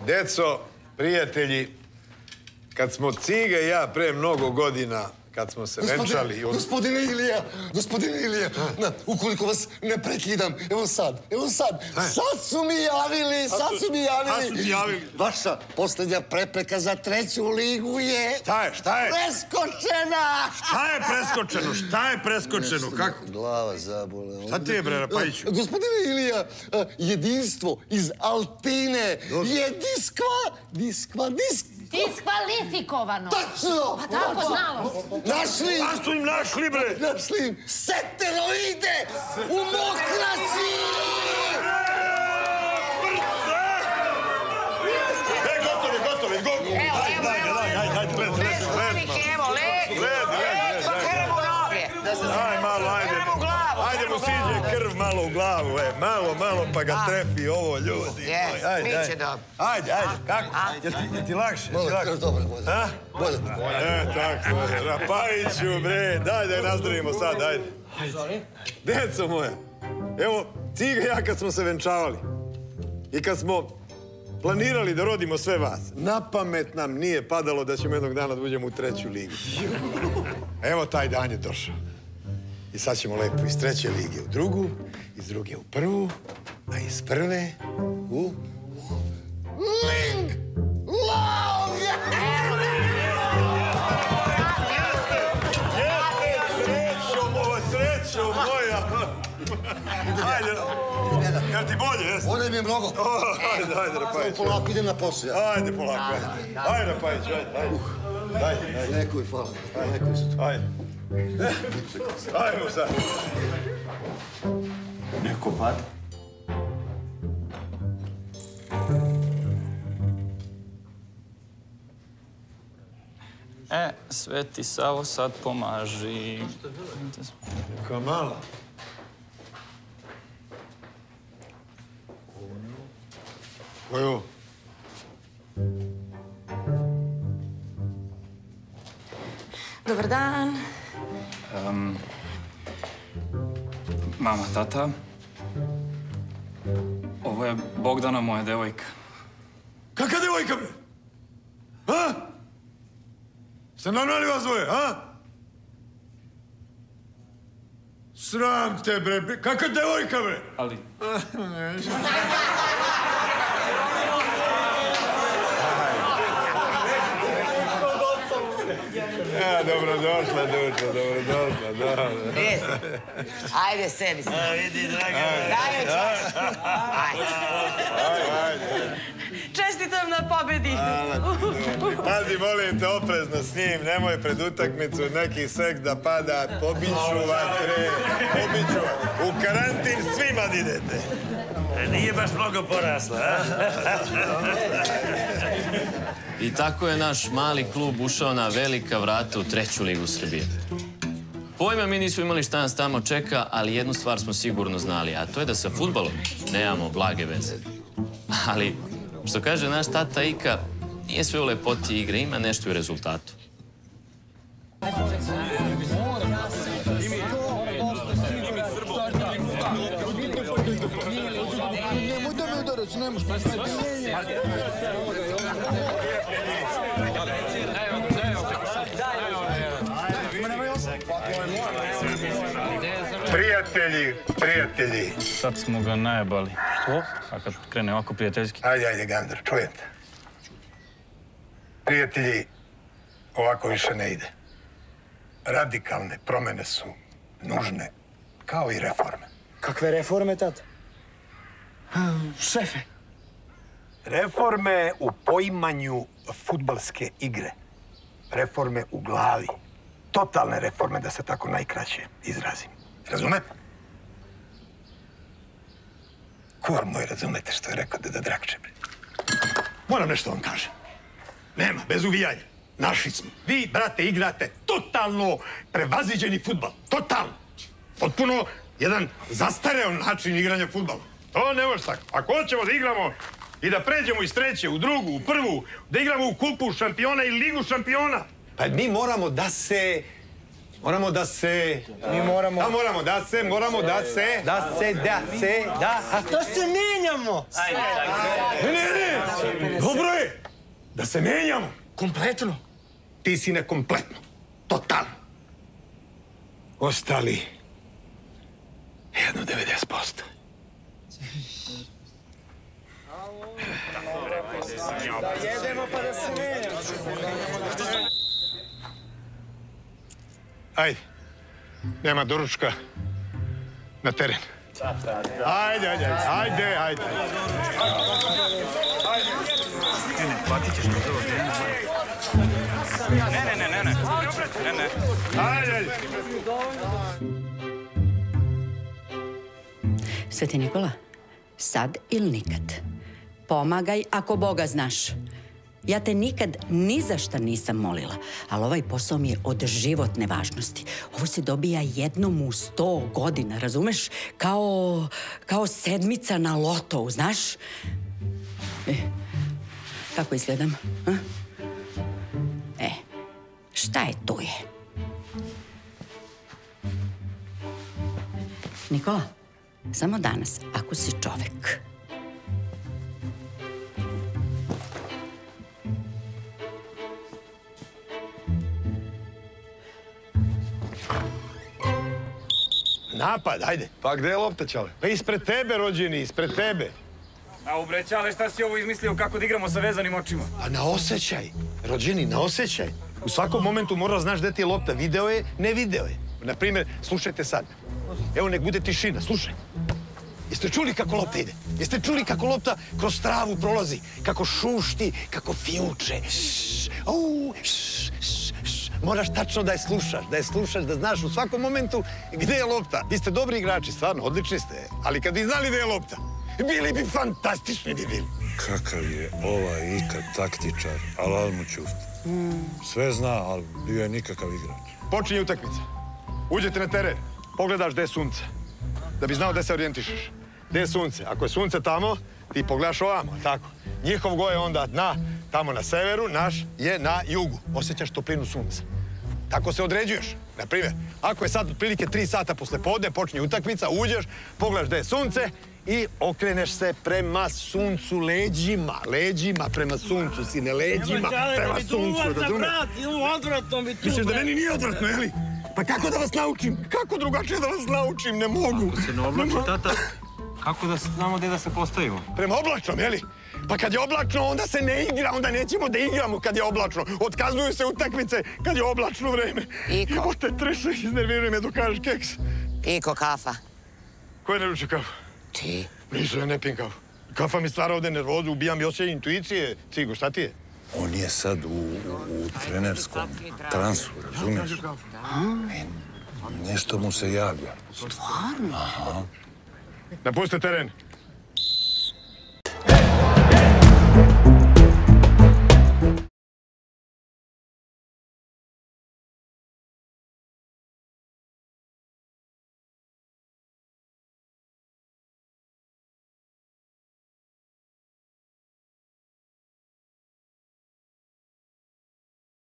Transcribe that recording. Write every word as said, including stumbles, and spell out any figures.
Deco, prijatelji, kad smo Cige i ja pre mnogo godina, kad smo se venčali... Gospodine Ilija, gospodine Ilija, ukoliko vas ne prekidam, evo sad, evo sad, sad su mi javili, sad su mi javili. Sad su ti javili? Vaša posljednja prepreka za treću ligu je... Šta je, šta je? Preskočena! Šta je preskočeno, šta je preskočeno, kako? Glava zabole. Šta ti je, bre, Rapajiću? Gospodine Ilija, jedinstvo iz Altine je diskva, diskva, disk... Diskvalifikovano. Tačno! Pa tako, znalo. Našli! A su im našli, bre? Našli im seteroide u mokraći! E, gotovi, gotovi, gotovi. Evo, evo, evo. Ajde, ajde, gled, gled, gled. Evo, led. Led, pa krv u noge. Aj, malo, ajde. Krv u glavu. Ajde mu siđe krv malo u glavu, e. Malo, malo, pa ga trefi ovo, ljudi. Jes, bit će dobro. Ajde, ajde, kako? Jel ti lakše? Bolje, krv dobro, bolje. A? Bolje. E, tako, Rapajiću, bre. Daj da je nazdravimo sad, ajde. Deco moja, evo, Ciga i ja kad smo se venčavali i kad smo planirali da rodimo sve vas, na pamet nam nije padalo da ćemo jednog dana da uđemo u treću ligu. Evo, taj dan je došao. I sad ćemo lepo iz treće lige u drugu, iz druge u prvu, a iz prve u... Ling! Long! Srećo moja, srećo moja! Ajde, jel ti bolje, jesi? Ovdje mi je mnogo. Ajde, ajde, Rapajić. Polako, idem na posao, ja. Ajde, polako, ajde. Ajde, Rapajić, ajde, ajde. Ajde, ajde. Lekuj, hvala. Lekuj se tu. Ajde. Ajmo sad. Neko pad? E, Sveti Savo, sad pomaži. Kao malo. Ko je ovo? Dobar dan. Um, mama, tata. Ovo je Bogdana, moja devojka. Kakva devojka, bre? A? Ste normalni vas dvoje, a? Sram te, bre. Kakva devojka, bre? Ali... Ja, dobrodošla, Duča, dobrodošla, dobro. Ajde, sebi se. A, vidi, draga. Daj čaš. Ajde. Ajde, ajde. Čestitam na pobedi. Pazi, molim te, oprezno s njim. Nemoj pred utakmicu neki seks da pada. Pobiću vas, bre. Pobiću vas. U karantin svima da idete. Nije baš mnogo porasla, a? I tako je naš mali klub ušao na velika vrata u treću ligu Srbije. Pojma mi nismo imali šta nas tamo čeka, ali jednu stvar smo sigurno znali, a to je da sa fudbalom nemamo blage veze. Ali, što kaže naš tata Ika, nije sve u lepoti igre, ima nešto i u rezultatu. Prijatelji, prijatelji. Sad smo ga najebali. Što? A kad krene ovako prijateljski? Ajde, ajde, Gandar, čujem te. Prijatelji, ovako više ne ide. Radikalne promene su nužne, kao i reforme. Kakve reforme, tata? Šefe. Reforme u poimanju fudbalske igre. Reforme u glavi. Totalne reforme, da se tako najkraće izrazim. Razumete? Kur moj, razumete što je rekao Deda Drakče, bre? Moram nešto vam kažem. Nema, bez uvijanja. Naši smo. Vi, brate, igrate totalno prevaziđeni fudbal. Totalno. Potpuno jedan zastareo način igranja fudbala. To ne može tako. Ako hoćemo da igramo i da pređemo iz treće u drugu, u prvu, da igramo u kupu šampiona i ligu šampiona, pa mi moramo da se Moramo da se... Mi moramo... Da, moramo da se, moramo da se... Da se, da se, da... A to se menjamo! Ne, ne, ne! Dobro je! Da se menjamo! Kompletno. Ti si nekompletno. Totalno. Ostali... jedno devedeset posto. Da jedemo pa da se menjamo. Ajde. Nema doručka. Na teren. Ajde, ajde, ajde, ajde. Ne, ne, ne, ne, ne. Ne, ne. Ajde, ajde. Sveti Nikola, sad ili nikad. Pomagaj ako Boga znaš. Ja te nikad ni za šta nisam molila, ali ovaj posao mi je od životne važnosti. Ovo se dobija jednom u sto godina, razumeš? Kao, kao sedmica na lotovu, znaš? E, kako izgledam? A? E, šta je tu je? Nikola, samo danas, ako si čovek. Napad, ajde. Pa gde je lopta, Ćale? Pa ispred tebe, rođeni, ispred tebe. A ubreća, ali šta si ovo izmislio kako da igramo sa vezanim očima? A na osjećaj, rođeni, na osjećaj. U svakom momentu mora znaš gde ti je lopta. Video je, ne video je. Naprimjer, slušajte sad. Evo, nek bude tišina, slušaj. Jeste čuli kako lopta ide? Jeste čuli kako lopta kroz travu prolazi? Kako šušti, kako fjuče. Šš, au, šš, šš, šš. Moraš tačno da je slušaš, da je slušaš, da znaš u svakom momentu gde je lopta. Vi ste dobri igrači, stvarno, odlični ste. Ali kad bi znali gde je lopta, bili bi fantastični bi bili. Kakav je ovaj ikad taktičar, ali mu čuft. Sve zna, ali bio je nikakav igrač. Počinje utakmica. Uđete na teren, pogledaš gde je sunce. Da bi znao gde se orijentišeš. Gde je sunce? Ako je sunce tamo, ti pogledaš ovamo, tako. Njihov go je onda na, tamo na severu, naš je na jugu. Osjećaš toplinu sunca. Tako se određuješ. Naprimjer, ako je sad otprilike tri sata posle podne, počinje utakmica, uđeš, pogledaš gde je sunce i okreneš se prema suncu leđima. Leđima prema suncu, sine, leđima prema suncu, razumiješ? Odvratno mi tu. Misliš da meni nije odvratno, jeli? Pa kako da vas naučim? Kako drugačije da vas naučim? Ne mogu. Ako se ne oblači, tata, kako da znamo gde da se postavimo? Prema oblačnom, jeli? Pa kad je oblačno, onda se ne igra, onda nećemo da igramo kad je oblačno. Otkazuju se utakmice kad je oblačno vreme. Iko. Evo te trešeš, iznerviruj me dok kažeš keks. Iko, kafa. Ko je naručio kafu? Ti. Nisu, ja ne pijem kafu. Kafa mi stvara ovde nervozu, ubija mi osjećaj intuicije. Cigo, šta ti je? On je sad u, u, u trenerskom transu, razumiješ? I nešto mu se javlja. Stvarno? Aha. Napustite teren.